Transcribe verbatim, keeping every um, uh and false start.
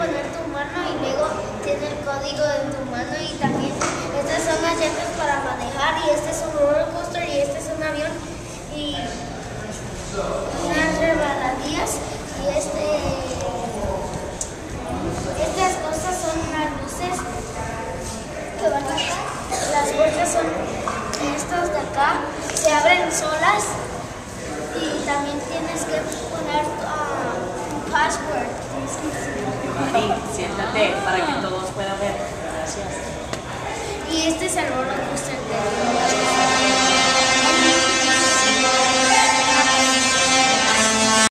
poner tu mano y luego tiene el código en tu mano y también estas son las llantas para manejar y este es un roller coaster y este es un avión y unas resbaladillas y este estas cosas son las luces que van acá. Las puertas son estas de acá, se abren solas y también tienes que poner uh, un password. Ahí, siéntate para que todos puedan ver. Gracias. Y este es el roller coaster de